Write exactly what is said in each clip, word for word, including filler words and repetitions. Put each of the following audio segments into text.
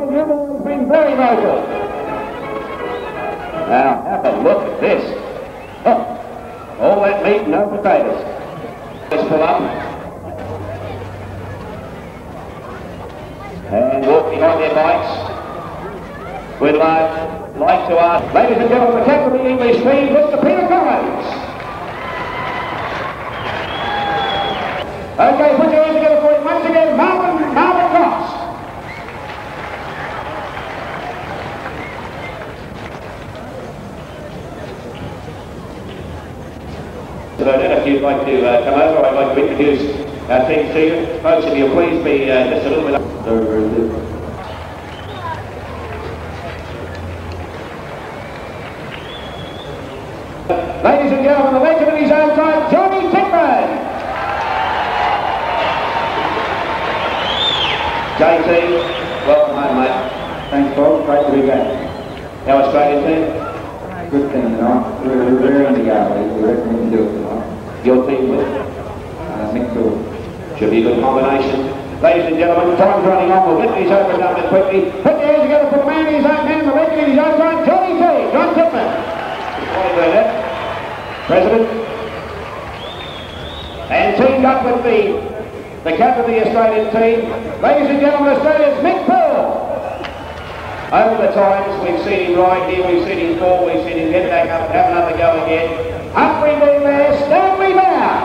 Everyone's been very vocal. Now, have a look at this. Oh, all that meat and no potatoes. Let's pull up. And walk behind their bikes. We'd like, like to ask, ladies and gentlemen, the captain of the English team, Mister Peter Collins. Okay, put your hands together for him once again, Marvyn, Marvyn Cox. So if you'd like to uh, come over, I'd like to introduce our team to you. Folks, if you'll please be uh, just a little bit up. Very, very good. Ladies and gentlemen, the legend of his own time, Johnny Titman. J T, welcome home, mate. Thanks, Bob. Great to be back. Our Australian team? Good team tonight. We're rearing to go. We reckon we can do it tonight. Your team will? Uh, Mick Poole. Should be a good combination. Ladies and gentlemen, time's running on. We'll get these over and done with quickly. Put your hands together for the man in his own man, the legend in his own time, Johnny T, John Titman. President. And teamed up with the, the captain of the Australian team, ladies and gentlemen, Australia's Mick Poole. Over the times, we've seen him ride here, we've seen him fall, we've seen him get back up and have another go again. Humphrey being there, Stanley there.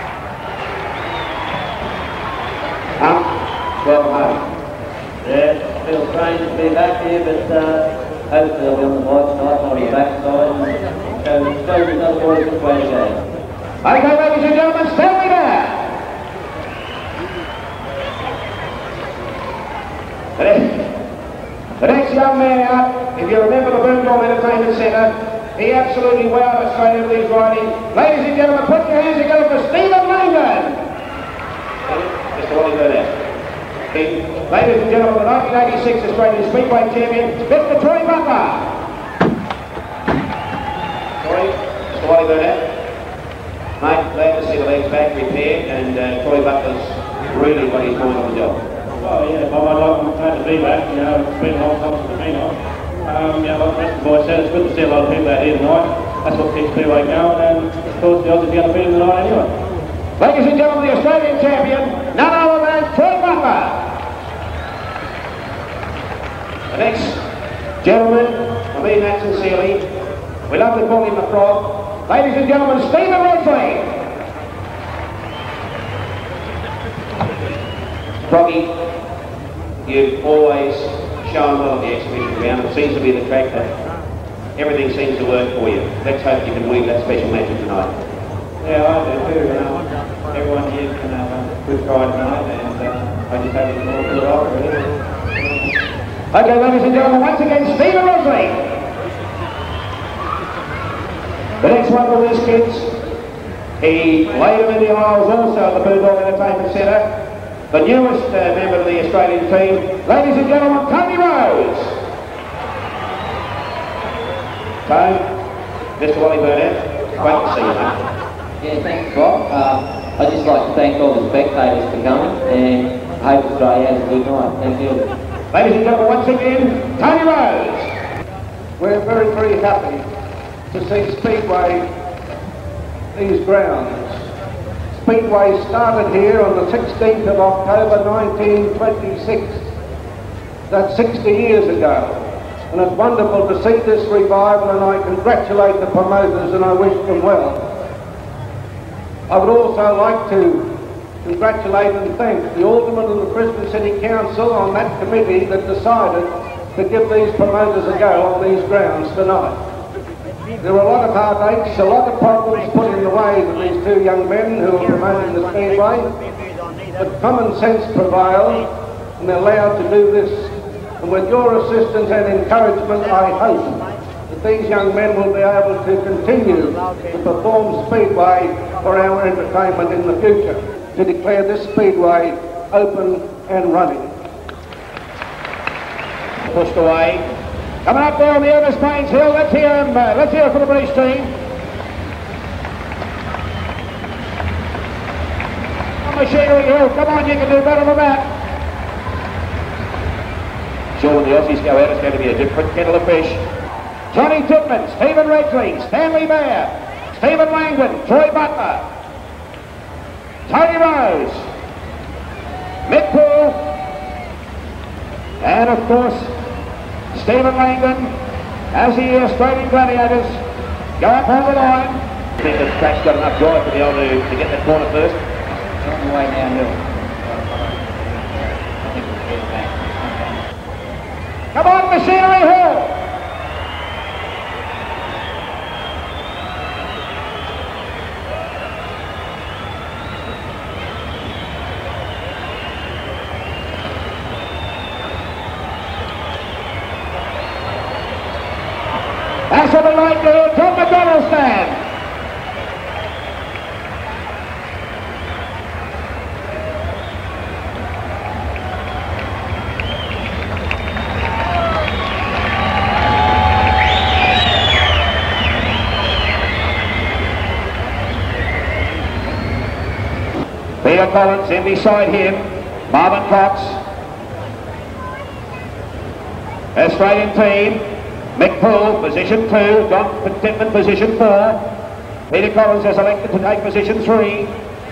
Um, welcome home. Yeah, it feels strange to be back here, but uh, hopefully I'll be on the right side, not on the back side. So, suppose another boy this way to go. Okay, ladies and gentlemen, Stanley there. The next, the next young man out, if you remember the Brisbane Entertainment Centre, he absolutely wowed Australia with his riding. Ladies and gentlemen, put your hands together for Stephen Langdon. Mister Wally Burnett. Ladies and gentlemen, the nineteen eighty-six Australian Speedway champion, Mister Troy Butler. Troy, Mister Wally Burnett. Mate, glad to see the legs back repaired, and uh, Troy Butler's really what he's doing on the job. Well, yeah, Bob, I'd like, I'm glad to be back. You know, it's been a long time since I've been on. Um, you know, like the rest of the boys said, it's good to see a lot of people out here tonight. That's what keeps Speedway going, and of course the Aussies are going to beat them tonight anyway. Ladies and gentlemen, the Australian champion, none other than Troy Butler. The next gentleman, I mean that sincerely, we love to call him the Frog. Ladies and gentlemen, Stephen Regeling. Froggy, you've always shown well on the exhibition ground. It seems to be the track that everything seems to work for you. Let's hope you can win that special match tonight. Yeah, I do too. Um, everyone here can have a good ride tonight, and uh, I just hope it's all good off, really. Okay, ladies and gentlemen, once again, Stephen Regeling. The next one of these kids, he laid him in the aisles also at the Butler Entertainment Centre. The newest uh, member of the Australian team, ladies and gentlemen, Tony Rose. Tony, Mister Wally Burnett, great to see you, mate. Yeah, thanks, Bob. Uh, I'd just like to thank all the spectators for coming, and I hope Australia has a good night. Thank you. Ladies and gentlemen, once again, Tony Rose. We're very, very happy to see Speedway these grounds. Speedway started here on the sixteenth of October nineteen twenty-six. That's sixty years ago. And it's wonderful to see this revival, and I congratulate the promoters and I wish them well. I would also like to congratulate and thank the Alderman and the Brisbane City Council on that committee that decided to give these promoters a go on these grounds tonight. There were a lot of heartaches, a lot of problems put in the way of these two young men who are promoting the Speedway, but common sense prevailed and they're allowed to do this. And with your assistance and encouragement, I hope that these young men will be able to continue to perform Speedway for our entertainment in the future, to declare this Speedway open and running. Pushed away. Coming up there on the Ernest Paynes Hill, let's hear him, uh, let's hear it for the British team. On Machinery Hill, come on, you can do better than that. sure when the Aussies go out it's going to be a different kettle of fish. Johnny Titman, Stephen Regeling, Stanley Mayer, Stephen Langdon, Troy Butler, Tony Rose, Mick Poole, and of course Stephen Langdon as the Australian Gladiators go up on the line. I think the track's got enough drive to be able to, to get that corner first. It's on the way downhill. Come on, Machinery Hill! That's what we like to hear from the Donald stand. Peter Collins in beside him, Marvyn Cox. Australian team, Mick Poole, position two, Don Titman, position four. Peter Collins has elected to take position three.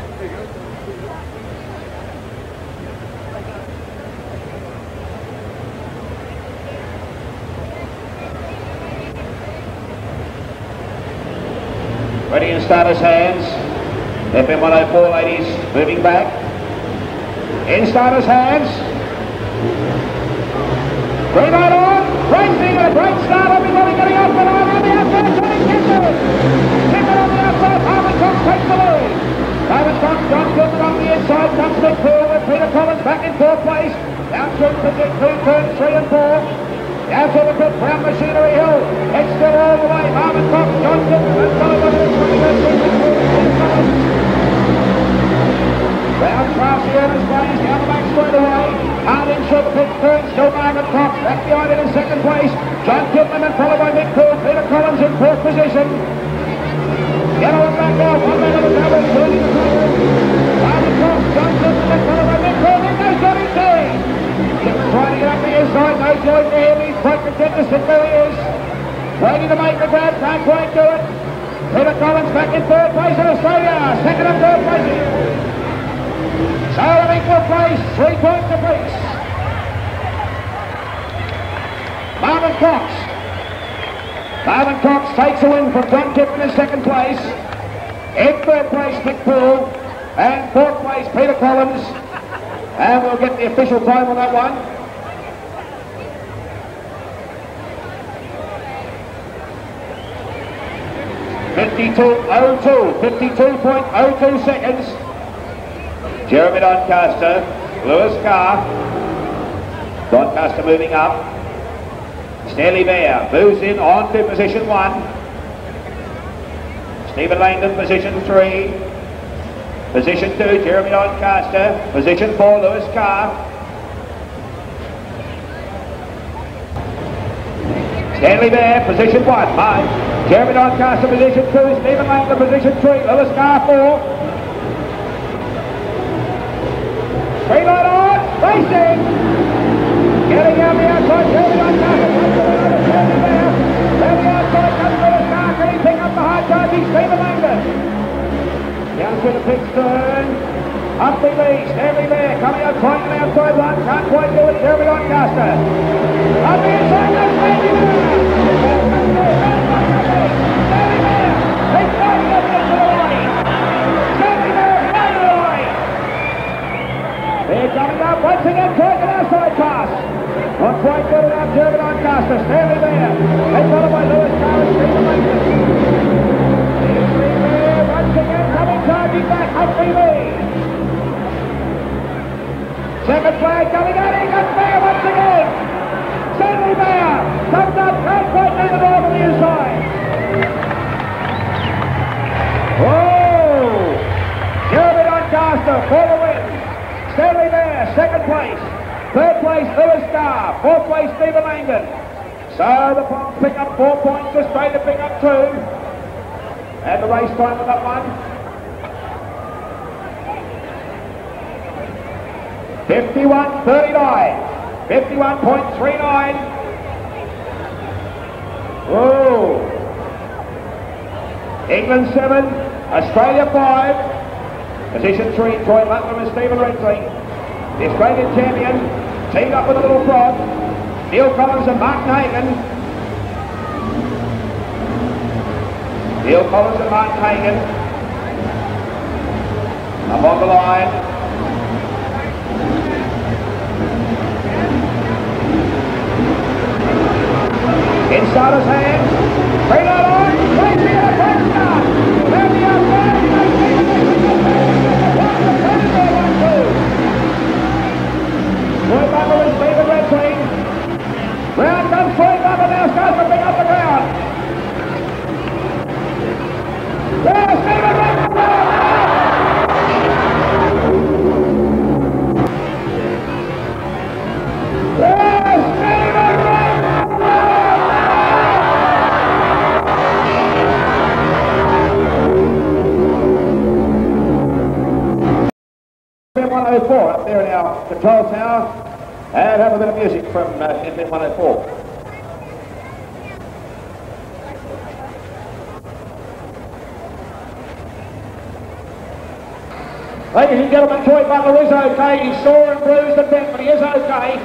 Ready in starter's hands. F M one oh four ladies moving back. In starter's hands. Green light on. Racing and a great start. Everybody getting off the line on the outside. Johnny Titman. Titman on the outside. Marvyn Cox takes the lead. Marvyn Cox, John Titman on the inside. Comes Mick Poole with Peter Collins back in fourth place. Down through position two, turns three and four. Down to the pit round Machinery Hill. It's still all the way. Marvyn Cox, John Titman, and Sullivan is coming in through. Round past the earnest plays, down the back straight away. Hard in short pit turn, still Marvyn Cox. Back behind it in second place. John Titman and followed by Mick Poole. Peter Collins in fourth position. Galloway back off. One man of the double. Turning the corner. Marvyn Cox, John Titman and followed by Mick Poole. Then goes Johnny T. Titman trying to get up the inside. No joy for him. He's quite content to sit where he is. Waiting to make the grab. Can't quite do it. Peter Collins back in third place in Australia. Second and third places. So an equal place, three points apiece. Marvyn Cox. Marvyn Cox takes a win from John Titman in second place. In third place, Mick Poole. And fourth place, Peter Collins. And we'll get the official time on that one. fifty-two oh two, fifty-two point oh two seconds. Jeremy Doncaster, Lewis Carr. Doncaster moving up. Stanley Mayer moves in on to position one. Stephen Langdon, position three. Position two, Jeremy Doncaster. Position four, Lewis Carr. Stanley Mayer, position one. Mine. Jeremy Doncaster, position two. Stephen Langdon, position three. Lewis Carr, four. Green light on, racing! Getting out the outside, Jeremy Doncaster comes to another Stanley Mayer. Down the outside comes Lewis Carr, can he pick up the high charging Stephen Langdon? Down to the pit turn. Up the lead, Stanley Mayer coming out trying the outside one, can't quite do it, Jeremy Doncaster. Up the inside, no Stanley Mayer! Stanley Mayer, he's fighting up into the line! Stanley Mayer, right to the line! They're coming up once again, trying an outside pass. Not quite good enough, Jeremy Doncaster, Stanley Mayer. They followed by Lewis Carr and Stephen Langdon. Stanley Mayer once again coming charging back up the lead. Second flag coming out, he got Mayer once again. Stanley Mayer comes up, can't quite make the ball to the inside. Oh! Jeremy Doncaster for the win. Stanley Mayer, second place. Third place, Lewis Carr. Fourth place, Stephen Langdon. So the Ponds pick up four points, Australia pick up two. And the race time with that one. fifty-one thirty-nine. fifty-one point three nine. Whoa. England seven, Australia five. Position three, Troy Butler and Stephen Regeling. The Australian champion teamed up with a little frog. Neil Collins and Martin Hagen. Neil Collins and Martin Hagen. Up on the line. In starter's hands. Three not on. Tracy in a break start. Down the outside. Troy Butler and Stephen Regeling. Round comes Troy Butler now. Starts to pick up the ground. There's Stephen Regeling. There's Stephen one oh four up there in our control tower, and have a bit of music from uh, F M one oh four. Ladies and gentlemen, Troy Butler is okay. He's sore and bruised and bent, but he is okay.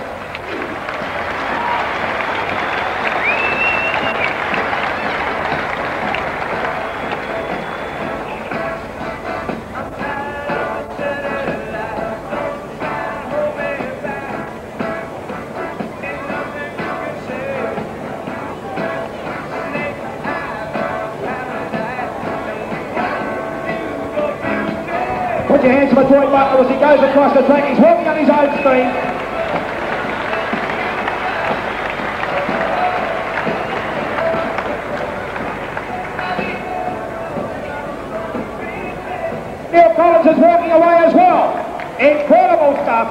Put your hands for Troy Butler as he goes across the track. He's walking on his own speed. Neil Collins is walking away as well. Incredible stuff.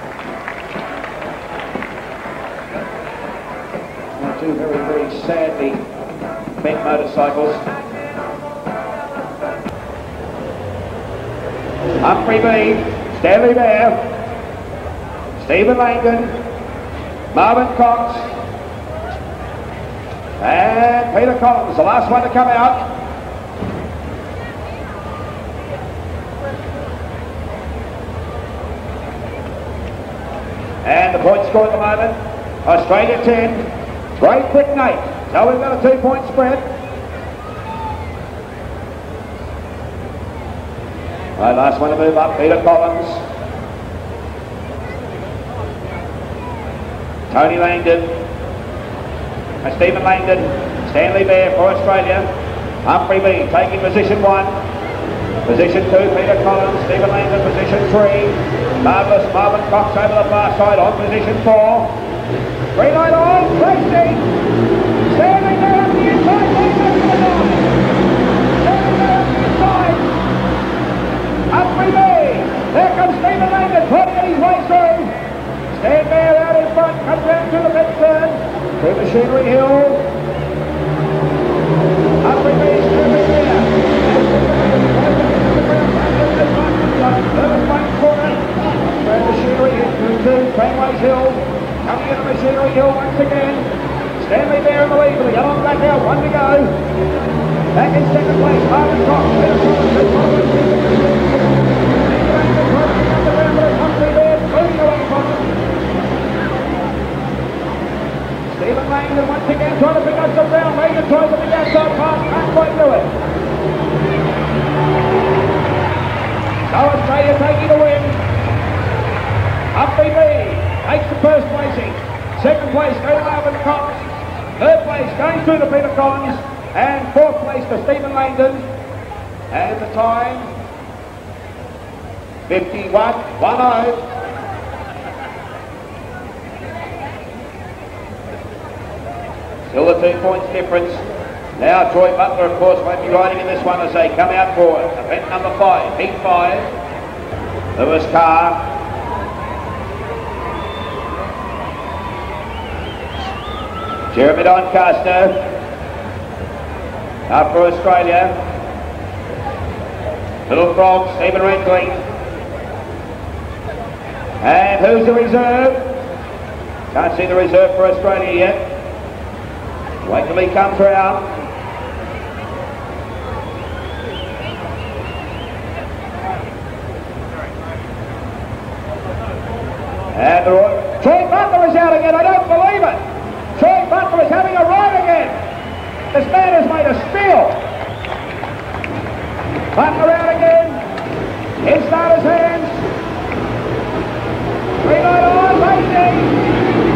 Two very, very sadly bent motorcycles. Humphrey B, Stanley Bear, Stephen Langdon, Marvyn Cox, and Peter Collins, the last one to come out. And the point score at the moment, Australia ten, Great Britain eight. So we've got a two-point spread. Right, last one to move up, Peter Collins. Tony Langdon. And Stephen Langdon. Stanley Bear for Australia. Humphrey B taking position one. Position two, Peter Collins. Stephen Langdon, position three. Marvellous Marvyn Cox over the far side on position four. Green light on, racing. Stanley Bear up the inside. Stanley Bear up the inside. Humphrey B. There comes Stephen Langdon, putting his way through. Stan Bear out in front, comes round to the fifth turn. Through Machinery Hill. Humphrey B. Stanley Bear. Third front corner. Through Machinery Hill, through Trainways Hill. Coming into Machinery Hill once again. Stanley Bear in the lead with a yellow and black out, one to go. Back in second place, Marvyn Cox. Stephen Langdon once again trying to pick up some ground. Langdon tries to pick outside pass, can't quite do it. So Australia taking the win. Humphrey B takes the first placing. Second place going to Marvyn Cox. Third place going through to Peter Collins. And fourth place to Stephen Langdon. And the time, fifty-one one oh. Still the two points difference. Now Troy Butler, of course, won't be riding in this one as they come out for event number five, heat five. Lewis Carr. Jeremy Doncaster. Up for Australia. Little Frog, Stephen Regeling. And who's the reserve? Can't see the reserve for Australia yet. Wait till he comes round. And the Roy... Troy Butler is out again, I don't believe it! Troy Butler is having a ride again! This man has made a steal! Butler out again! In starter's hands! Green light on, racing!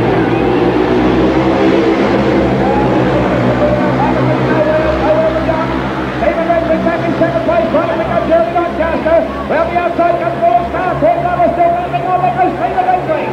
Stephen Regeling back in second place, trying to pick up Jeremy Doncaster. Round the outside comes Paul's car, Troy Butler still moving on, there goes Stephen Regeling.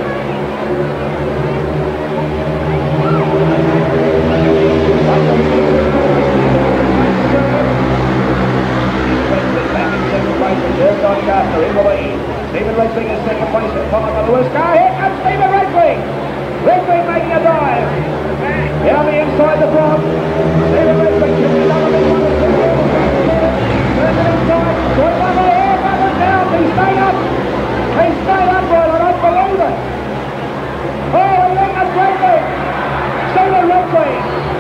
Doncaster in the lead. Stephen Regeling is second place and followed by Lewis Carr. Here comes Stephen Regeling. Regeling making a dive. Down the inside the front. Stephen Regeling gets another big one. Turns it inside. Troy Butler here. Butler down. He stayed up. He stayed upright. I don't believe it. Oh, he went up Regeling. Stephen Regeling.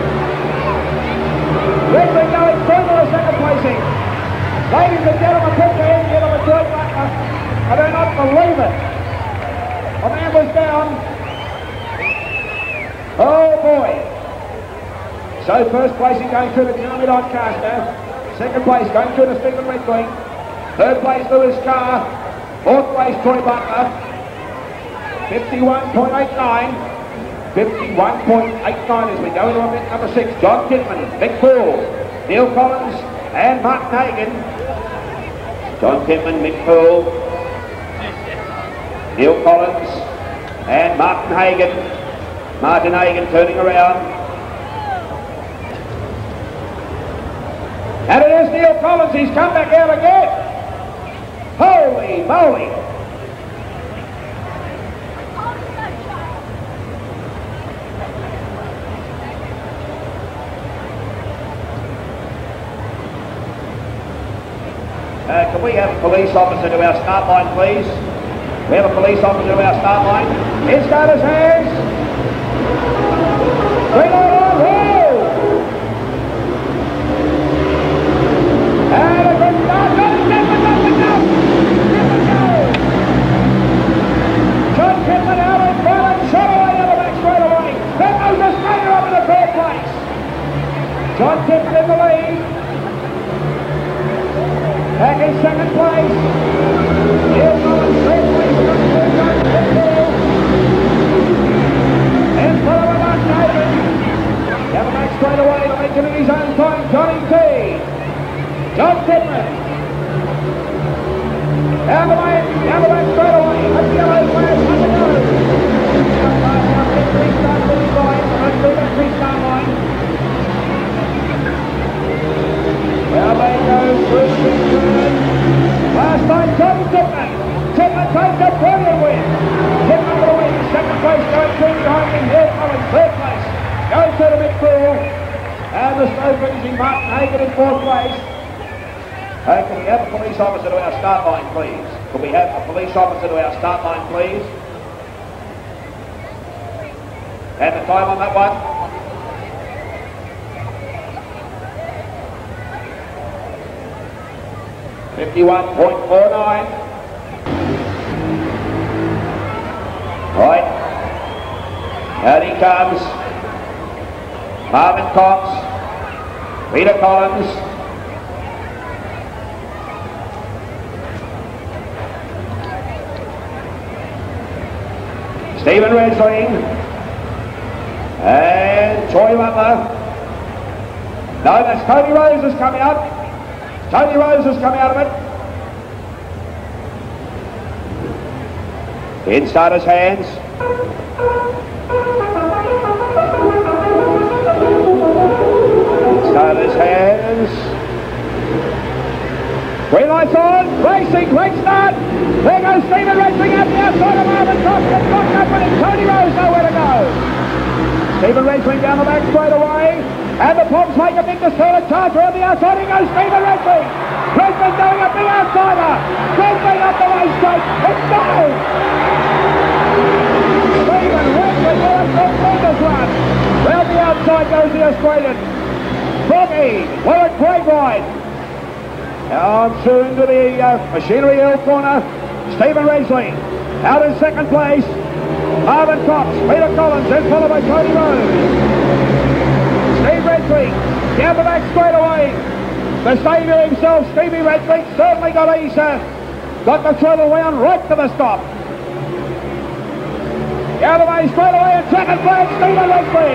Regeling going through to the second placing. Ladies and gentlemen, put your hands together for Troy Butler. I do not believe it. A man was down. Oh boy. So first place is going through to Jeremy Doncaster. Second place going through to Stephen Regeling. Third place Lewis Carr. Fourth place Troy Butler. fifty-one point eight nine. fifty-one point eight nine as we go into event number six. John Titman, Mick Poole, Neil Collins and Martin Hagen. John Titman, Mick Poole, Neil Collins and Martin Hagen. Martin Hagen turning around. And it is Neil Collins, he's come back out again. Holy moly. Uh, can we have a police officer to our start line, please? We have a police officer to our start line. In starter's hands. Green light on, roll! And a good start. John Titman up and down. Titman goes. John Titman out in front and shot away down the back straight away. There goes Australia up in the third place. John Titman in the lead. Back in second place. Neil Collins, third place. In front of Martin Hagen. Down the back straight away to make it in his own time. Johnny T. John Titman. Down the way, down the back straight away. Up the yellow flag, up the nose. Down past our big restart finish line. Right through that restart line. Well, they go through the big turn. Last time, John Titman. Titman takes a brilliant win. Titman will win. Second place going through behind him. Here Collins, third place. Goes to the Mick Poole. And the slow finishing Martin Hagen in fourth place. Uh, can we have a police officer to our start line, please? Can we have a police officer to our start line, please? And the time on that one? fifty-one point four nine. Right. Out he comes. Marvyn Cox. Peter Collins. Stephen Regeling. And Troy Butler. No, that's Tony Rose has come out. Tony Rose has come out of it. In starter's hands. In starter's hands. Green lights on. Racing. Great start. There goes Stephen Regeling out the outside of Marvyn Cox. It's locked up and Tony Rose nowhere to go. Stephen Regeling down the back straight away. And the Poms make a big distorted charge around the outside. Here goes Stephen Regeling. Regeling going up the outsider. Regeling up the racetrack. It's goal. Stephen Regeling outside goes the Australian. Froggy, well at great ride. Now on through into the uh, Machinery Hill corner. Stephen Regeling out in second place. Marvyn Cox, Peter Collins, then followed by Tony Rose. Steve Regeling down the back straight away. The saviour himself, Stevie Regeling, certainly got his, uh, got the throttle wound right to the stop. Down the way straight away in second place, Stephen Regeling.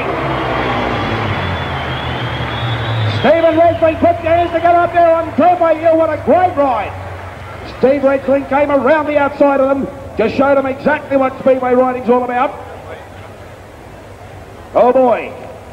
Stephen Regeling, put your hands together up there on Speedway. You, what a great ride. Steve Regeling came around the outside of them, just showed them exactly what Speedway riding's all about. Oh boy.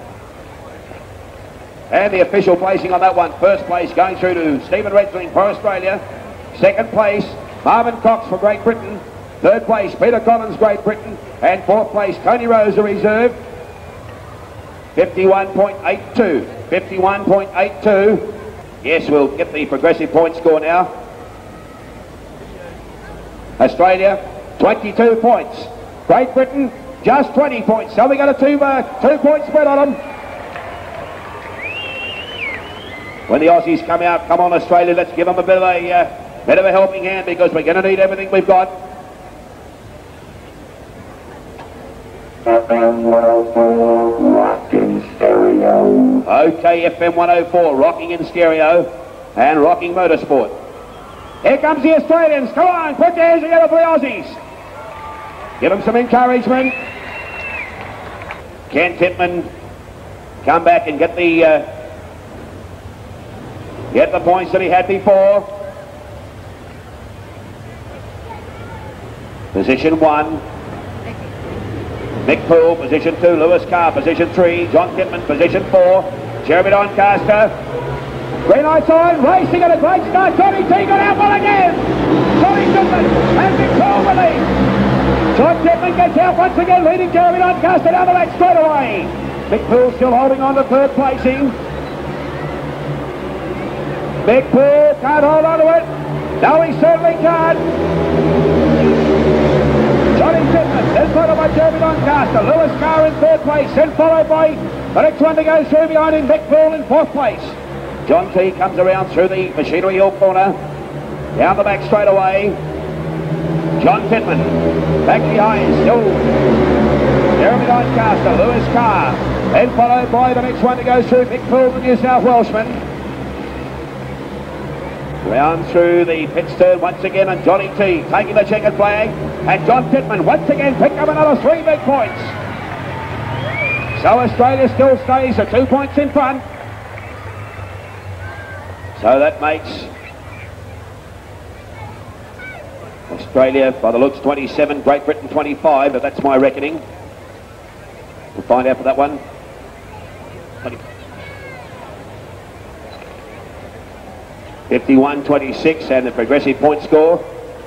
And the official placing on that one, first place going through to Stephen Regeling for Australia. Second place, Marvyn Cox for Great Britain. Third place, Peter Collins, Great Britain. And fourth place, Tony Rose, the reserve. fifty-one point eight two. fifty-one point eight two. Yes, we'll get the progressive point score now. Australia, twenty-two points. Great Britain, just twenty points. So we got a two, uh, two point spread on them. When the Aussies come out, come on Australia, let's give them a bit of a, uh, bit of a helping hand, because we're going to need everything we've got. F M one oh four, rocking stereo. Okay, F M one oh four, rocking in stereo and rocking motorsport. Here comes the Australians. Come on, put your hands together for the Aussies. Give them some encouragement. Can Titman come back and get the uh, get the points that he had before? Position one. Mick Poole, position two. Lewis Carr, position three. John Titman, position four. Jeremy Doncaster. Green lights on, racing at a great start. Johnny T got out one again. Johnny Titman and Mick Poole with lead. John Titman gets out once again, leading Jeremy Doncaster down the back straight away. Mick Poole still holding on to third placing. Mick Poole can't hold on to it. No, he certainly can't. Johnny Titman, then followed by Jeremy Doncaster. Lewis Carr in third place, then followed by the next one to go through behind him, Mick Poole in fourth place. John T comes around through the Machinery Hill corner, down the back straight away. John Titman, back behind, still Jeremy Doncaster, Lewis Carr, then followed by the next one to go through, Mick Poole, the New South Welshman. Round through the pit turn once again, and Johnny T taking the checkered flag, and John Titman once again picked up another three big points. So Australia still stays at two points in front. So that makes Australia, by the looks, twenty-seven, Great Britain twenty-five, but that's my reckoning. We'll find out for that one. fifty-one twenty-six, and the progressive point score.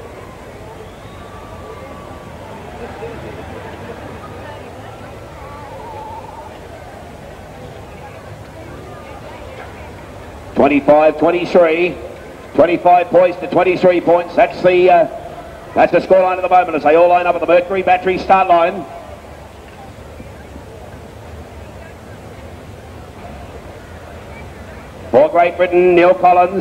twenty-five twenty-three, twenty-five points to twenty-three points. That's the uh, that's the scoreline at the moment as they all line up at the Mercury Battery start line. For Great Britain, Neil Collins,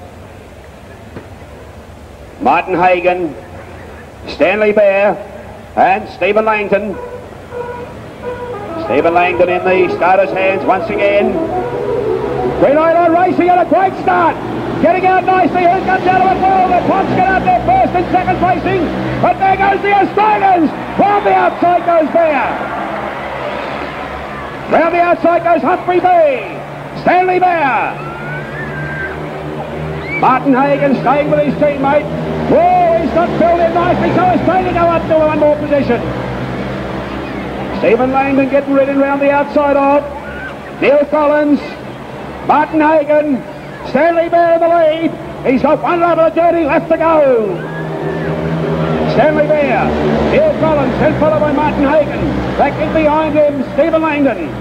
Martin Hagan, Stanley Bear, and Stephen Langton. Stephen Langton in the starter's hands once again. Green light on, racing at a great start. Getting out nicely, who comes out of it? Well, the Pops get out there first and second placing. But there goes the Australians. Round the outside goes Bear. Round the outside goes Humphrey B. Stanley Bear. Martin Hagan staying with his teammate. Whoa, he's got filled in nicely, so Australia go up to one more position. Stephen Langdon getting ridden round the outside of Neil Collins, Martin Hagan, Stanley Bear in the lead. He's got one lap of the dirty left to go. Stanley Bear, Neil Collins, then followed by Martin Hagan. Back in behind him, Stephen Langdon.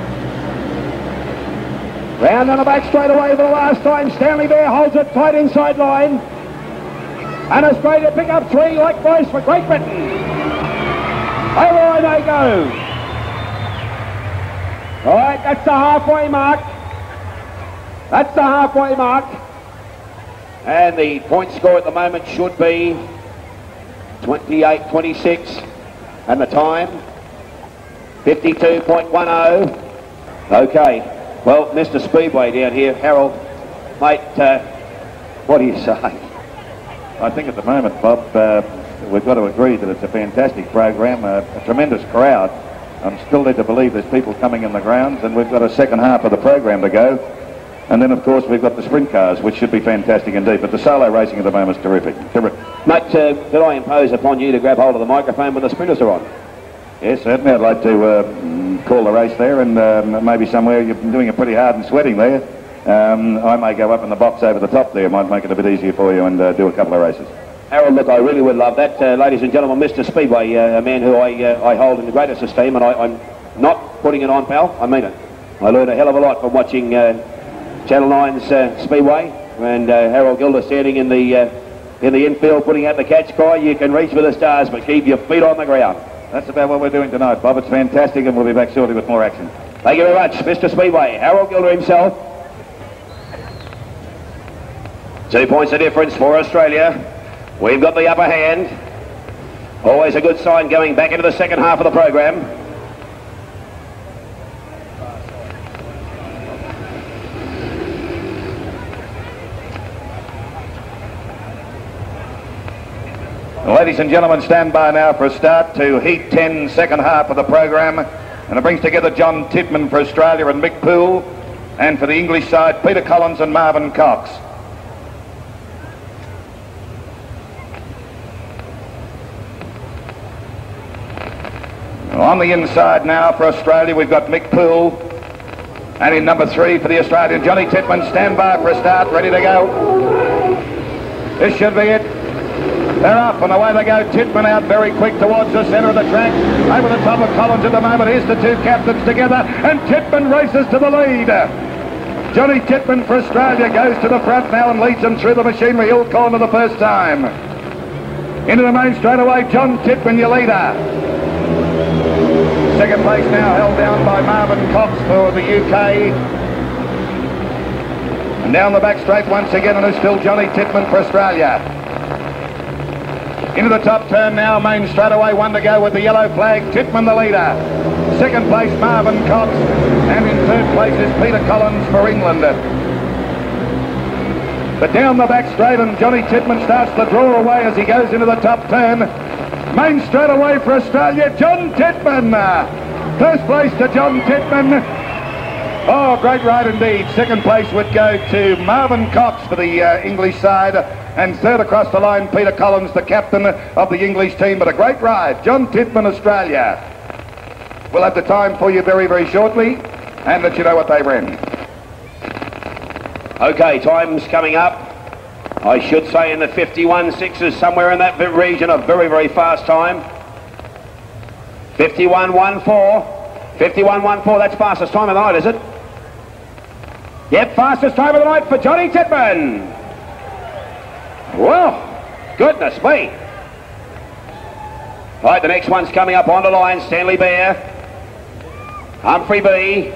Round on the back straight away for the last time. Stanley Bear holds it tight inside line. And Australia pick up three likewise for Great Britain. Over they go. All right, that's the halfway mark. That's the halfway mark. And the point score at the moment should be twenty-eight twenty-six. And the time, fifty-two point one oh. Okay, well, Mister Speedway down here, Harold, mate, uh, what do you say? I think at the moment, Bob, uh, we've got to agree that it's a fantastic program, a, a tremendous crowd. I'm still led to believe there's people coming in the grounds, and we've got a second half of the program to go. And then, of course, we've got the sprint cars, which should be fantastic indeed. But the solo racing at the moment is terrific. terrific. Mate, uh, could I impose upon you to grab hold of the microphone when the sprinters are on? Yes, certainly. I'd like to uh, call the race there, and uh, maybe somewhere you're doing it pretty hard and sweating there. Um, I may go up in the box over the top there. Might make it a bit easier for you and uh, do a couple of races. Harold, look, I really would love that. Uh, ladies and gentlemen, Mister Speedway, uh, a man who I, uh, I hold in the greatest esteem, and I, I'm not putting it on, pal. I mean it. I learned a hell of a lot from watching uh, Channel nine's uh, Speedway, and uh, Harold Gilder standing in the uh, in the infield putting out the catch cry. You can reach for the stars, but keep your feet on the ground. That's about what we're doing tonight, Bob. It's fantastic, and we'll be back shortly with more action. Thank you very much, Mister Speedway. Harold Gilder himself. Two points of difference for Australia. We've got the upper hand. Always a good sign going back into the second half of the program. Ladies and gentlemen, stand by now for a start to Heat ten, second half of the program. And it brings together John Titman for Australia and Mick Poole. And for the English side, Peter Collins and Marvyn Cox. On the inside now for Australia, we've got Mick Poole. And in number three for the Australian, Johnny Titman. Stand by for a start, ready to go. This should be it. They're up and away they go. Titman out very quick towards the centre of the track. Over the top of Collins at the moment. Here's the two captains together. And Titman races to the lead. Johnny Titman for Australia goes to the front now and leads them through the Machinery Hill corner the first time. Into the main straight away, John Titman, your leader. Second place now held down by Marvyn Cox for the U K. And down the back straight once again, and it's still Johnny Titman for Australia. Into the top turn now, main straight away, one to go with the yellow flag. Titman the leader. Second place, Marvyn Cox. And in third place is Peter Collins for England. But down the back straight, and Johnny Titman starts to draw away as he goes into the top turn. Main straight away for Australia, John Titman. First place to John Titman. Oh, great ride indeed. Second place would go to Marvyn Cox for the uh, English side. And third across the line, Peter Collins, the captain of the English team. But a great ride, John Titman, Australia. We'll have the time for you very, very shortly and let you know what they ran. Okay, time's coming up. I should say in the fifty-one sixes, somewhere in that region, a very, very fast time. fifty-one one four. fifty-one one four, that's fastest time of the night, is it? Yep, fastest time of the night for Johnny Titman. Well, goodness me. Right, the next one's coming up on the line. Stanley Bear, Humphrey B.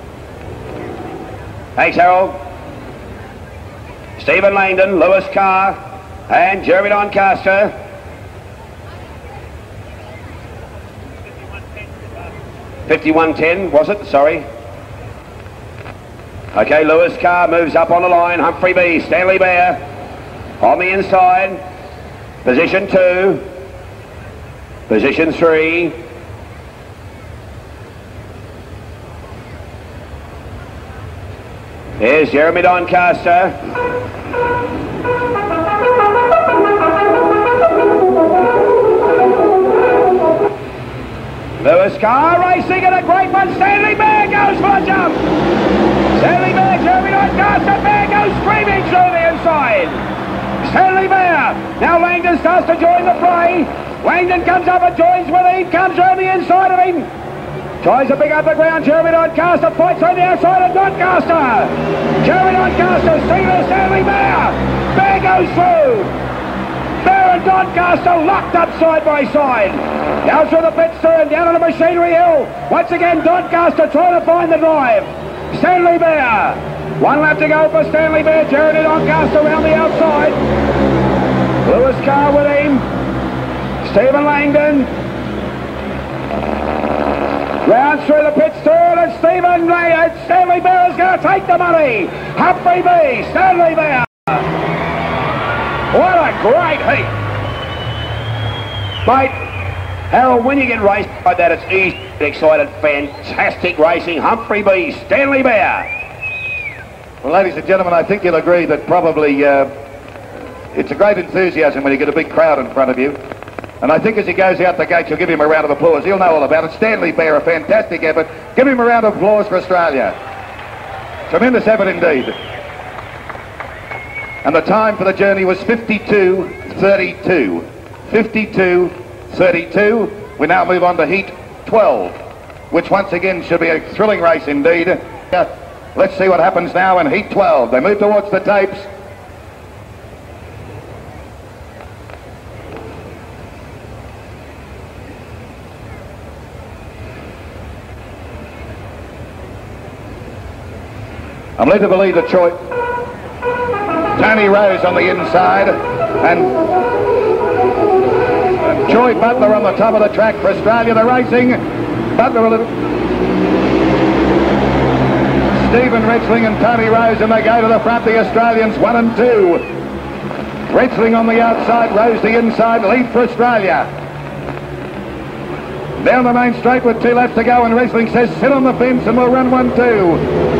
Thanks, Harold. Stephen Langdon, Lewis Carr, and Jeremy Doncaster. fifty-one ten, was it? Sorry. Okay, Lewis Carr moves up on the line. Humphrey B, Stanley Bear on the inside. Position two. Position three. There's Jeremy Doncaster. Lewis Carr racing and a great one. Stanley Bear goes for a jump. Stanley Bear, Jeremy Doncaster. Bear goes screaming through the inside. Stanley Bear. Now Langdon starts to join the fray. Langdon comes up and joins with him. Comes round the inside of him. Tries to pick up the ground. Jeremy Doncaster fights on the outside of Doncaster. Jeremy Doncaster, Steven Stanley Bear. Bear goes through. Bear and Doncaster locked up side by side. Down through the pits through and down on the machinery hill. Once again, Doncaster trying to find the drive. Stanley Bear. One lap to go for Stanley Bear. Jeremy Doncaster around the outside. Lewis Carr with him. Stephen Langdon. Round through the pits through and Stephen Langdon. Stanley Bear is going to take the money. Humphrey B. Stanley Bear. What a great heat. Mate, Harold, when you get raced like that, it's easy to get excited. Fantastic racing. Humphrey B. Stanley Bear. Well, ladies and gentlemen, I think you'll agree that probably uh, it's a great enthusiasm when you get a big crowd in front of you. And I think as he goes out the gate, you'll give him a round of applause. He'll know all about it. Stanley Bear, a fantastic effort. Give him a round of applause for Australia. Tremendous effort indeed. And the time for the journey was fifty-two thirty-two. fifty-two thirty-two. We now move on to heat twelve, which once again should be a thrilling race indeed. Uh, let's see what happens now in heat twelve. They move towards the tapes. I'm led to believe that Troy, Tony Rose on the inside, and, and Troy Butler on the top of the track for Australia. They're racing. Butler a little. Stephen Regeling and Tony Rose, and they go to the front. The Australians one and two. Regeling on the outside, Rose the inside. Lead for Australia. Down the main straight with two laps to go, and Regeling says, sit on the fence and we'll run one two.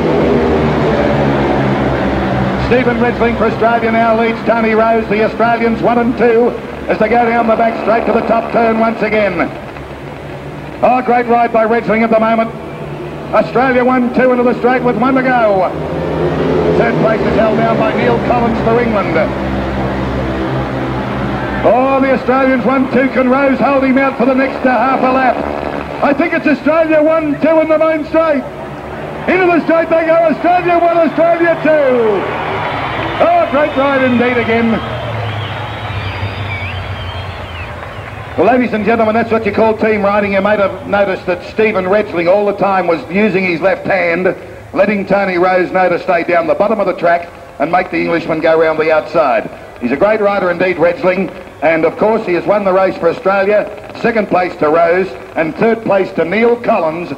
Stephen Regeling for Australia now leads Tony Rose. The Australians one and two as they go down the back straight to the top turn once again. Oh, great ride by Regeling at the moment. Australia one two into the straight with one to go. Third place is held down by Neil Collins for England. Oh, the Australians one two. Can Rose hold him out for the next uh, half a lap? I think it's Australia one two in the main straight. Into the straight they go. Australia one, Australia two. Oh, great ride indeed again. Well, ladies and gentlemen, that's what you call team riding. You may have noticed that Stephen Regeling all the time was using his left hand, letting Tony Rose know to stay down the bottom of the track and make the Englishman go round the outside. He's a great rider indeed, Regeling, and of course he has won the race for Australia. Second place to Rose and third place to Neil Collins.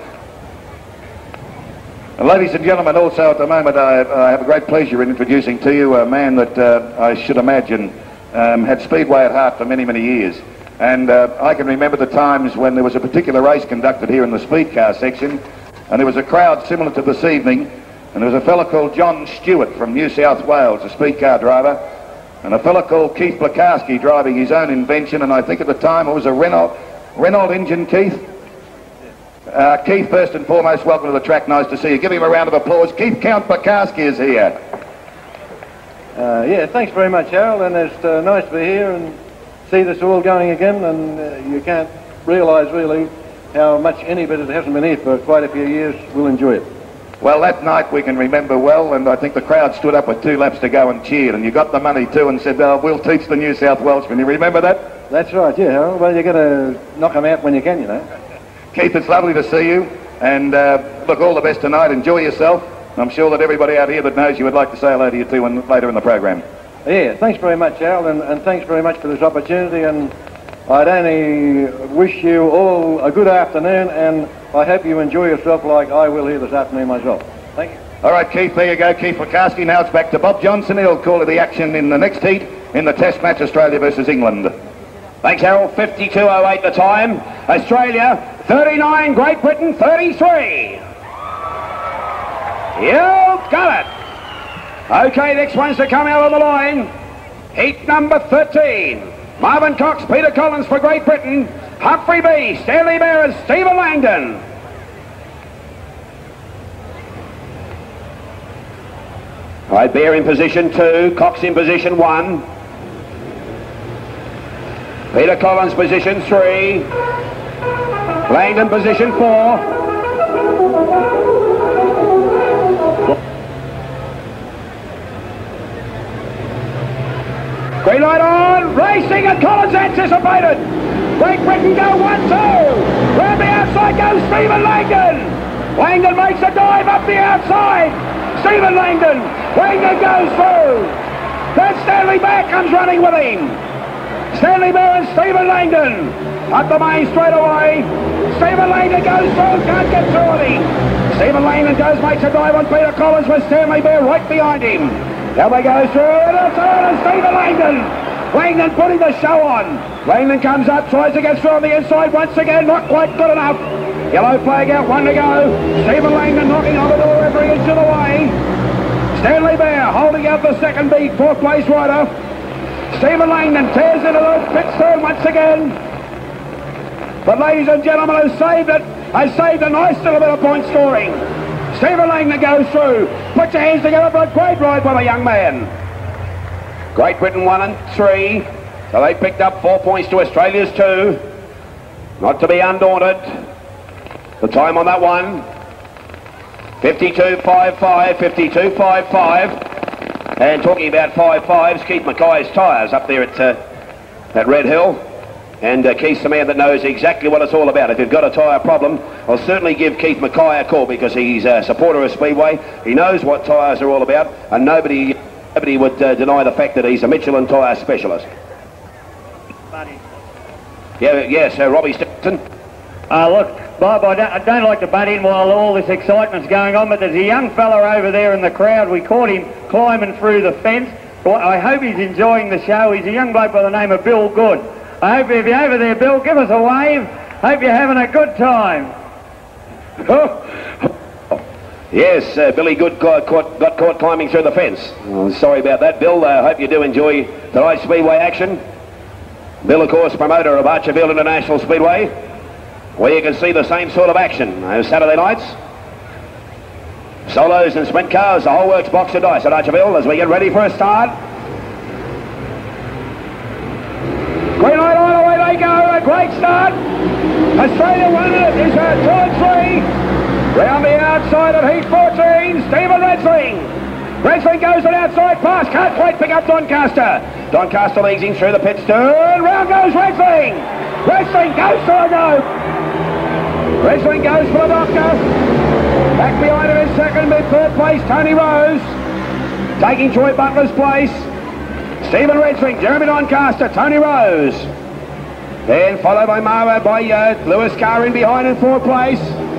And ladies and gentlemen, also at the moment I, I have a great pleasure in introducing to you a man that uh, I should imagine um, had Speedway at heart for many, many years. And uh, I can remember the times when there was a particular race conducted here in the speed car section, and there was a crowd similar to this evening, and there was a fellow called John Stewart from New South Wales, a speed car driver, and a fellow called Keith Blakarski driving his own invention, and I think at the time it was a Renault, Renault engine, Keith. Uh, Keith, first and foremost, welcome to the track. Nice to see you. Give him a round of applause. Keith Count Blakarski is here. Uh, yeah, thanks very much, Harold, and it's uh, nice to be here and see this all going again, and uh, you can't realise really how much any bit it hasn't been here for quite a few years. We'll enjoy it. Well, that night we can remember well, and I think the crowd stood up with two laps to go and cheered, and you got the money too and said, oh, we'll teach the New South Welshmen. You remember that? That's right, yeah, Harold. Well, you've got to knock them out when you can, you know. Keith, it's lovely to see you, and uh, look, all the best tonight. Enjoy yourself. I'm sure that everybody out here that knows you would like to say hello to you too and later in the program. Yeah, thanks very much, Harold, and, and thanks very much for this opportunity, and I'd only wish you all a good afternoon, and I hope you enjoy yourself like I will here this afternoon myself. Thank you. All right, Keith, there you go, Keith Blakarski. Now it's back to Bob Johnson. He'll call the action in the next heat in the Test match, Australia versus England. Thanks, Harold. fifty-two oh eight the time. Australia, thirty-nine. Great Britain, thirty-three. You've got it. Okay, next one's to come out on the line. Heat number thirteen. Marvyn Cox, Peter Collins for Great Britain. Humphrey B, Stanley Bear and Stephen Langdon. All right, Bear in position two, Cox in position one. Peter Collins position three. Langdon position four. Green light on, racing, and Collins anticipated. Great Britain go one, two. Round the outside goes Stephen Langdon. Langdon makes a dive up the outside. Stephen Langdon. Langdon goes through. Then Stanley Bear comes running with him. Stanley Bear and Stephen Langdon. Up the main straight away. Stephen Langdon goes through, can't get through him. Stephen Langdon goes, makes a dive on Peter Collins with Stanley Bear right behind him. Now they go through and a turn and Stephen Langdon. Langdon putting the show on. Langdon comes up, tries to get through on the inside once again, not quite good enough. Yellow flag out, one to go. Stephen Langdon knocking on the door every inch of the way. Stanley Bear holding out the second beat, fourth place rider. Stephen Langdon tears into the pit turn once again. But ladies and gentlemen, has saved it, has saved a nice little bit of point scoring. Stephen Langdon goes through. Put your hands together for a great ride by the young man. Great Britain one and three. So they picked up four points to Australia's two. Not to be undaunted. The time on that one, fifty-two five five, fifty-two five five. And talking about five fives, Keith Mackay's tyres up there at, uh, at Red Hill. And uh, Keith's the man that knows exactly what it's all about. If you've got a tyre problem, I'll certainly give Keith Mackay a call because he's a supporter of Speedway. He knows what tyres are all about, and nobody nobody would uh, deny the fact that he's a Michelin tyre specialist. Buddy. Yeah, yes, uh, Robbie Stetson. Uh, look, Bob, I don't, I don't like to butt in while all this excitement's going on, but there's a young fella over there in the crowd. We caught him climbing through the fence. Well, I hope he's enjoying the show. He's a young bloke by the name of Bill Good. I hope if you're over there, Bill, give us a wave. Hope you're having a good time. Yes, uh, Billy Good got caught, got caught climbing through the fence. Oh, sorry about that, Bill. I uh, hope you do enjoy tonight's Speedway action. Bill, of course, promoter of Archerville International Speedway, where you can see the same sort of action as Saturday nights. Solos and sprint cars, the whole works box of dice at Archerville as we get ready for a start. Green light on, away they go, a great start. Australia one minute is uh, two and three. Round the outside of heat fourteen, Stephen Regeling. Regeling goes to the outside pass, can't quite pick up Doncaster. Doncaster leads him through the pit turn, round goes Regeling. Regeling goes for a go. Regeling goes for the doctor. Back behind him in second, mid third place, Tony Rose. Taking Troy Butler's place. Stephen Regeling, Jeremy Doncaster, Tony Rose. Then followed by Marvyn, by uh, Lewis Carr in behind in fourth place.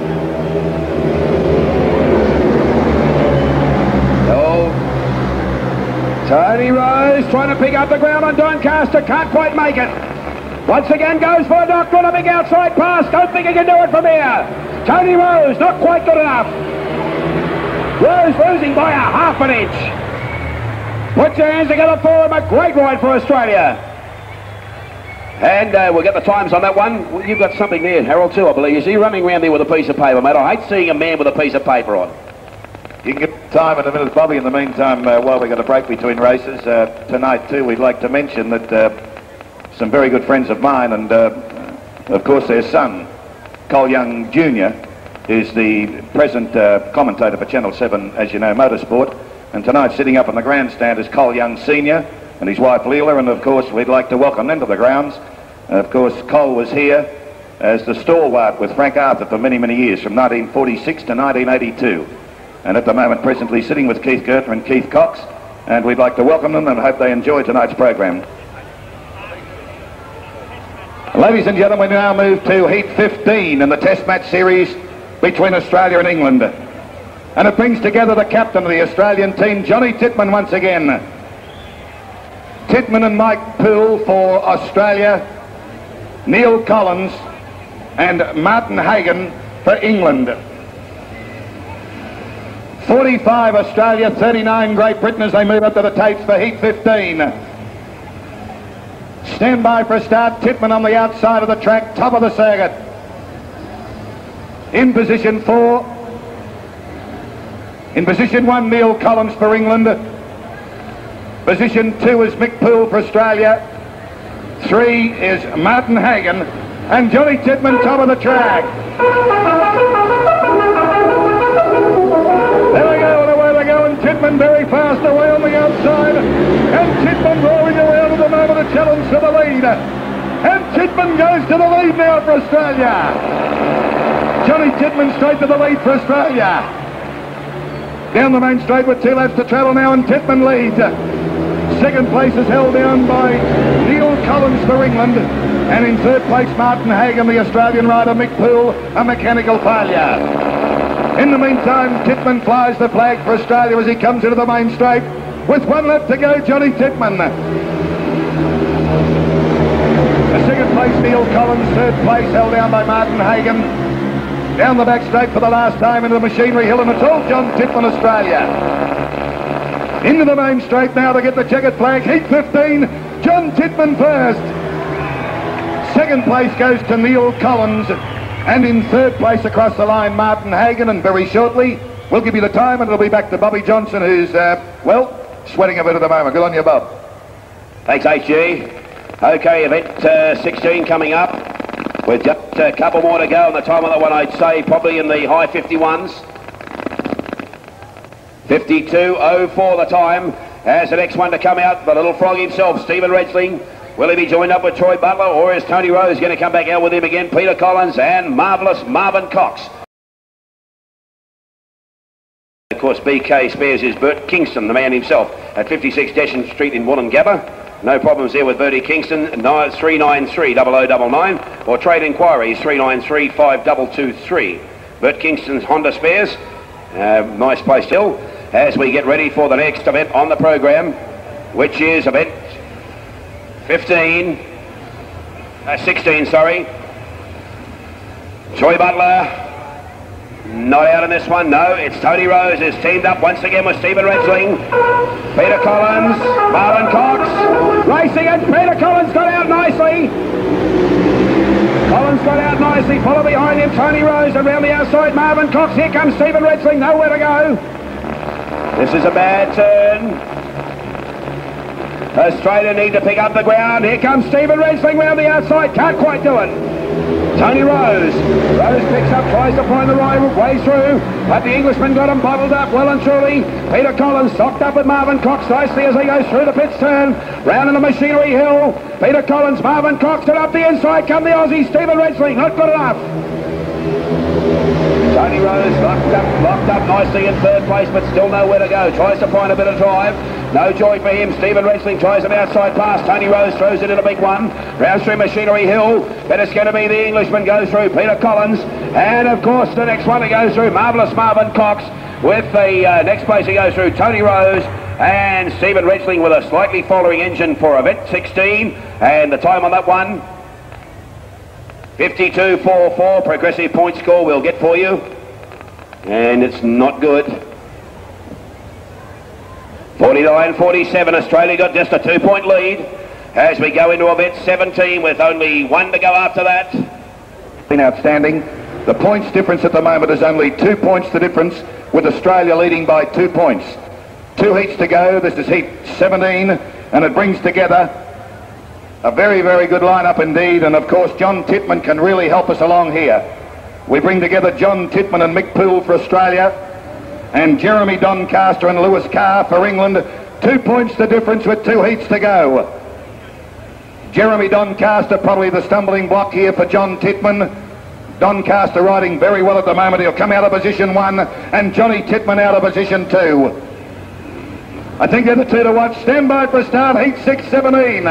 Oh, Tony Rose trying to pick up the ground on Doncaster, can't quite make it. Once again goes for a doctor on a big outside pass, don't think he can do it from here. Tony Rose, not quite good enough. Rose losing by a half an inch. Put your hands together for him, a great ride for Australia. And uh, we'll get the times on that one. Well, you've got something there, Harold, too, I believe. You see you running around there with a piece of paper, mate. I hate seeing a man with a piece of paper on. You can get time in a minute, Bobby. In the meantime, uh, while we've got a break between races, uh, tonight, too, we'd like to mention that uh, some very good friends of mine, and uh, of course their son, Cole Young Junior, is the present uh, commentator for Channel seven, as you know, Motorsport. And tonight, sitting up on the grandstand, is Cole Young Senior and his wife Leela, and of course we'd like to welcome them to the grounds. Uh, of course, Cole was here as the stalwart with Frank Arthur for many, many years, from nineteen forty-six to nineteen eighty-two. And at the moment, presently sitting with Keith Gertner and Keith Cox, and we'd like to welcome them and hope they enjoy tonight's program. Ladies and gentlemen, we now move to Heat fifteen in the Test Match Series between Australia and England. And it brings together the captain of the Australian team, Johnny Titman, once again. Titman and Mick Poole for Australia, Neil Collins and Martin Hagen for England. forty-five Australia, thirty-nine Great Britain as they move up to the tapes for Heat fifteen. Stand by for a start. Titman on the outside of the track, top of the circuit. In position four. In position one, Neil Collins for England. Position two is Mick Poole for Australia. Three is Martin Hagen. And Johnny Titman, top of the track. There we go, and away they go, and Titman very fast away on the outside. And Titman rolling around to the challenge for the lead. And Titman goes to the lead now for Australia. Johnny Titman straight to the lead for Australia. Down the main straight with two laps to travel now, and Titman leads. Second place is held down by Neil Collins for England. And in third place, Martin Hagen, the Australian rider. Mick Poole, a mechanical failure. In the meantime, Titman flies the flag for Australia as he comes into the main straight. With one lap to go, Johnny Titman. The second place, Neil Collins. Third place held down by Martin Hagen. Down the back straight for the last time into the Machinery Hill, and it's all John Titman, Australia. Into the main straight now to get the checkered flag. Heat fifteen, John Titman first. Second place goes to Neil Collins. And in third place across the line, Martin Hagen. And very shortly, we'll give you the time, and it'll be back to Bobby Johnson, who's, uh, well, sweating a bit at the moment. Good on you, Bob. Thanks, H G. Okay, event uh, sixteen coming up. With just a couple more to go, and the time on that one, I'd say, probably in the high fifty-ones. fifty-two oh four the time. As the next one to come out, the little frog himself, Stephen Regeling. Will he be joined up with Troy Butler, or is Tony Rose going to come back out with him again? Peter Collins and marvellous Marvyn Cox. Of course, B K spares is Bert Kingston, the man himself, at fifty-six Deshan Street in Wollongabba. No problems there with Bertie Kingston, three nine three, oh oh nine nine, or trade inquiries, three nine three, five two two three. Bert Kingston's Honda spares, uh, nice place still, as we get ready for the next event on the program, which is event fifteen, uh, sixteen, sorry. Troy Butler, not out in this one, no. It's Tony Rose is teamed up once again with Stephen Regeling. Peter Collins, Marvyn Cox, racing it. Peter Collins got out nicely. Collins got out nicely, follow behind him, Tony Rose, and round the outside, Marvyn Cox. Here comes Stephen Regeling, nowhere to go. This is a bad turn. Australia need to pick up the ground. Here comes Stephen Regeling round the outside, can't quite do it. Tony Rose. Rose picks up, tries to find the right way through, but the Englishman got him bottled up well and truly. Peter Collins socked up with Marvyn Cox nicely as they go through the pits turn. Round in the Machinery Hill. Peter Collins, Marvyn Cox, and up the inside come the Aussies. Stephen Regeling, not good enough. Tony Rose locked up, locked up nicely in third place, but still nowhere to go. Tries to find a bit of drive. No joy for him. Stephen Regeling tries an outside pass. Tony Rose throws it in a big one. Round through Machinery Hill. But it's going to be the Englishman goes through, Peter Collins. And of course the next one to go through, marvellous Marvyn Cox. With the uh, next place he goes through, Tony Rose. And Stephen Regeling with a slightly following engine for event sixteen. And the time on that one, fifty-two forty-four. Progressive point score we'll get for you. And it's not good. forty-nine forty-seven, Australia got just a two-point lead as we go into event seventeen with only one to go after that. Been outstanding. The points difference at the moment is only two points the difference, with Australia leading by two points. Two heats to go. This is heat seventeen, and it brings together a very, very good lineup indeed. And of course, John Titman can really help us along here. We bring together John Titman and Mick Poole for Australia, and Jeremy Doncaster and Lewis Carr for England. Two points the difference with two heats to go. Jeremy Doncaster probably the stumbling block here for John Titman. Doncaster riding very well at the moment. He'll come out of position one, and Johnny Titman out of position two. I think they're the two to watch. Stand by for a start, heat six seventeen.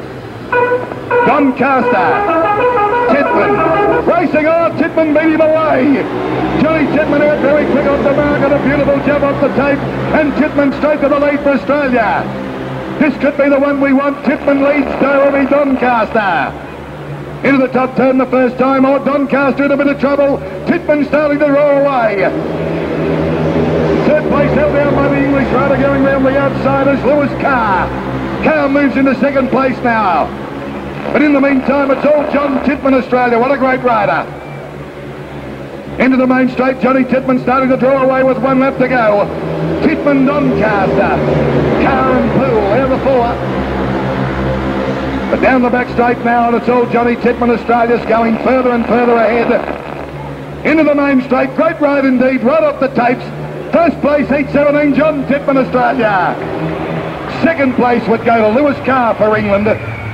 Doncaster, Titman, racing on. Titman beat him away. Johnny Titman out very quick off the mark, and a beautiful jump off the tape, and Titman straight to the lead for Australia. This could be the one we want. Titman leads Jeremy Doncaster. Into the top turn the first time, or Doncaster in a bit of trouble. Titman starting to roll away. Third place held down by the English rider going round the outsiders, Lewis Carr. Carr moves into second place now. But in the meantime, it's all John Titman, Australia. What a great rider. Into the main straight, Johnny Titman starting to draw away with one lap to go. Titman, Doncaster, Carr and Poole, they're the four. But down the back straight now, and it's all Johnny Titman, Australia's going further and further ahead. Into the main straight, great ride indeed, right off the tapes. First place, heat seventeen, John Titman, Australia. Second place would go to Lewis Carr for England.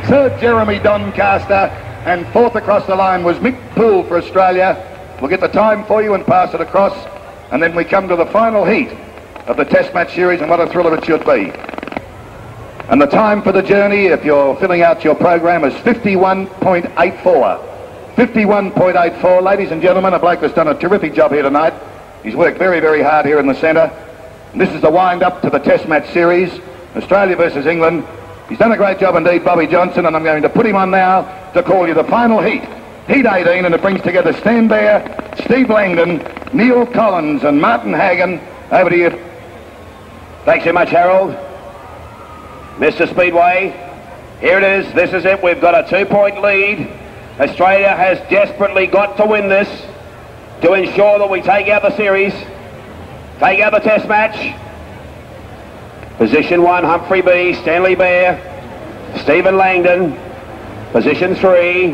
third Jeremy Doncaster, and fourth across the line was Mick Poole for Australia. We'll get the time for you and pass it across, and then we come to the final heat of the Test Match Series, and what a thriller it should be. And the time for the journey, if you're filling out your program, is fifty-one point eight four. fifty-one point eight four. Ladies and gentlemen, a bloke that's done a terrific job here tonight. He's worked very, very hard here in the centre. And this is the wind-up to the Test Match Series, Australia versus England. He's done a great job indeed, Bobby Johnson, and I'm going to put him on now to call you the final heat. Heat eighteen, and it brings together Stan Bear, Steve Langdon, Neil Collins, and Martin Hagen. Over to you. Thanks very much, Harold. Mister Speedway, here it is. This is it. We've got a two-point lead. Australia has desperately got to win this to ensure that we take out the series, take out the Test match. Position one, Humphrey B, Stanley Bear, Stephen Langdon. Position three,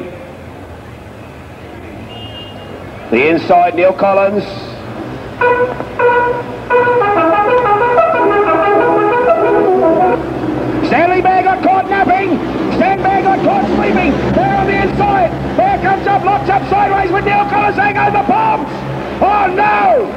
the inside, Neil Collins. Stanley Bear got caught napping. Stan Bear got caught sleeping. Bear on the inside. Bear comes up, locks up sideways with Neil Collins saying over the bombs. Oh no!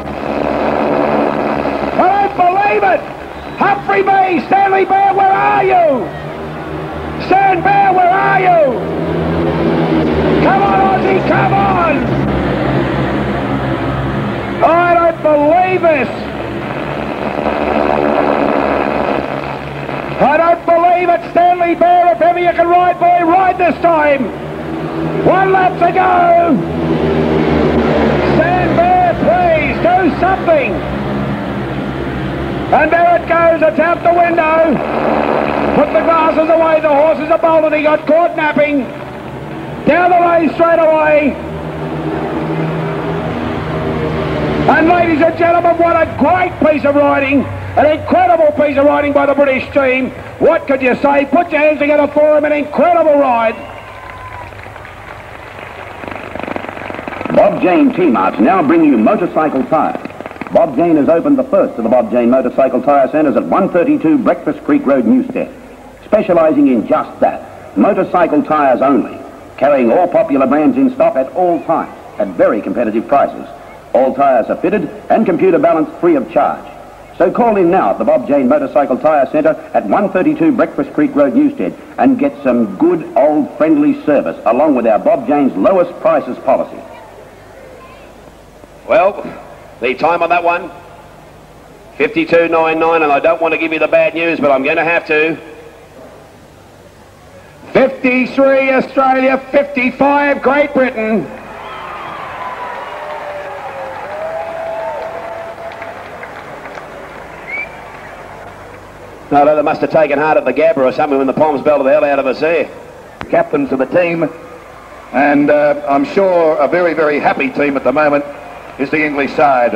I don't believe it. Humphrey B, Stanley Bear, where are you? Stan Bear, where are you? Come on, Aussie, come on! I don't believe this. I don't believe it, Stanley Bear. If ever you can ride, boy, ride this time. One lap to go. Stan Bear, please, do something. And there it goes, it's out the window. Put the glasses away, the horses are bolted. He got caught napping. Down the lane straight away. And ladies and gentlemen, what a great piece of riding. An incredible piece of riding by the British team. What could you say? Put your hands together for him. An incredible ride. Bob Jane T-Marts now bring you motorcycle tyres. Bob Jane has opened the first of the Bob Jane Motorcycle Tyre Centres at one thirty-two Breakfast Creek Road, Newstead. Specialising in just that, motorcycle tyres only. Carrying all popular brands in stock at all times at very competitive prices. All tyres are fitted and computer balanced free of charge. So call in now at the Bob Jane Motorcycle Tyre Centre at one thirty-two Breakfast Creek Road, Newstead, and get some good old friendly service along with our Bob Jane's lowest prices policy. Well, the time on that one, fifty-two ninety-nine, and I don't want to give you the bad news, but I'm going to have to. fifty-three Australia, fifty-five Great Britain. No, no, they must have taken heart at the Gabba or something when the Palms belted the hell out of us there. Captains of the team, and uh, I'm sure a very, very happy team at the moment is the English side.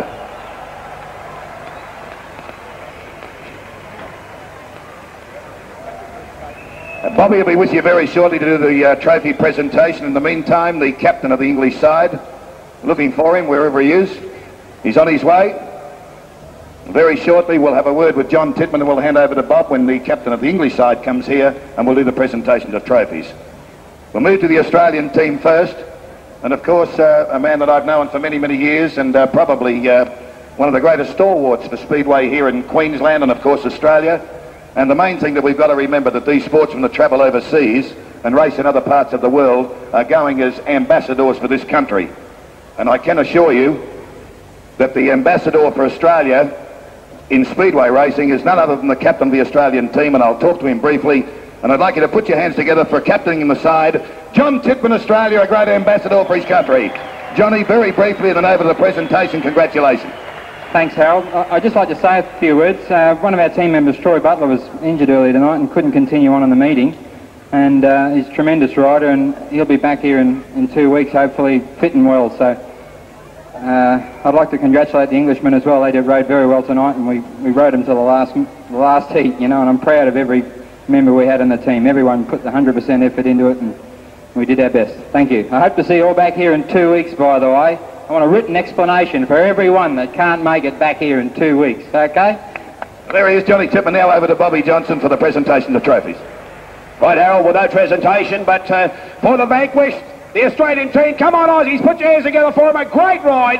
Uh, Bobby will be with you very shortly to do the uh, trophy presentation. In the meantime, the captain of the English side, looking for him wherever he is. He's on his way. Very shortly we'll have a word with John Titman, and we'll hand over to Bob when the captain of the English side comes here, and we'll do the presentation of trophies. We'll move to the Australian team first, and of course uh, a man that I've known for many, many years, and uh, probably uh, one of the greatest stalwarts for Speedway here in Queensland and of course Australia. And the main thing that we've got to remember, that these sportsmen that travel overseas and race in other parts of the world are going as ambassadors for this country. And I can assure you that the ambassador for Australia in Speedway racing is none other than the captain of the Australian team, and I'll talk to him briefly. And I'd like you to put your hands together for captaining the side, John Titman, Australia, a great ambassador for his country. Johnny, very briefly, and then over to the presentation. Congratulations. Thanks, Harold. I'd just like to say a few words. Uh, one of our team members, Troy Butler, was injured earlier tonight and couldn't continue on in the meeting. And uh, he's a tremendous rider, and he'll be back here in, in two weeks, hopefully fit and well. So uh, I'd like to congratulate the Englishmen as well. They did rode very well tonight, and we, we rode them to the last, the last heat, you know, and I'm proud of every member we had in the team. Everyone put the one hundred percent effort into it, and we did our best. Thank you. I hope to see you all back here in two weeks, by the way. I want a written explanation for everyone that can't make it back here in two weeks, okay? There he is, Johnny Titman. Now over to Bobby Johnson for the presentation of trophies. Right, Harold, with no presentation, but uh, for the vanquished, the Australian team. Come on, Aussies, put your hands together for him. A great ride.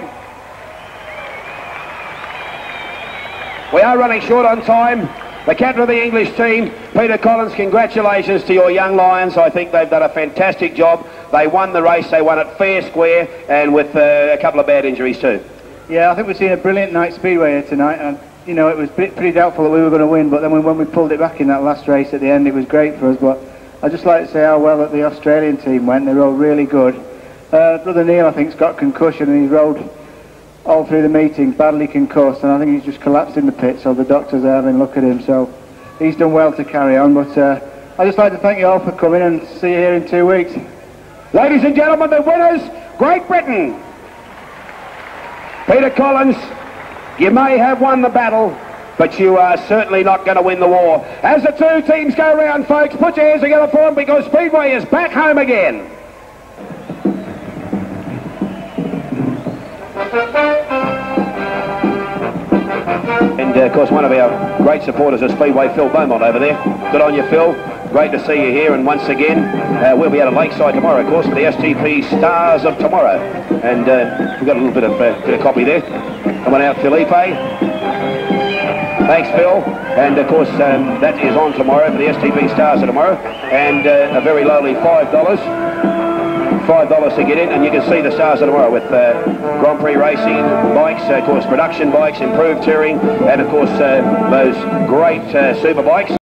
We are running short on time. The captain of the English team, Peter Collins, congratulations to your young Lions. I think they've done a fantastic job. They won the race, they won it fair, square, and with uh, a couple of bad injuries too. Yeah, I think we've seen a brilliant night Speedway here tonight, and you know, it was pretty doubtful that we were going to win, but then when we pulled it back in that last race at the end, it was great for us. But I'd just like to say how well that the Australian team went. They rode really good. Uh, Brother Neil, I think, has got concussion, and he rode all through the meeting, badly concussed, and I think he's just collapsed in the pit, so the doctors are having a look at him, so he's done well to carry on. But uh, I'd just like to thank you all for coming, and see you here in two weeks. Ladies and gentlemen, the winners, Great Britain. Peter Collins, you may have won the battle, but you are certainly not going to win the war. As the two teams go round, folks, put your hands together for them, because Speedway is back home again. And uh, of course, one of our great supporters of Speedway, Phil Beaumont over there. Good on you, Phil. Great to see you here, and once again, uh, we'll be out at Lakeside tomorrow, of course, for the S T P Stars of Tomorrow. And uh, we've got a little bit of, uh, bit of copy there. Come on out, Felipe. Thanks, Phil. And of course, um, that is on tomorrow for the S T P Stars of Tomorrow. And uh, a very lowly five dollars. five dollars to get in, and you can see the Stars of Tomorrow with uh, Grand Prix racing bikes, uh, of course production bikes, improved touring, and of course uh, those great uh, super bikes.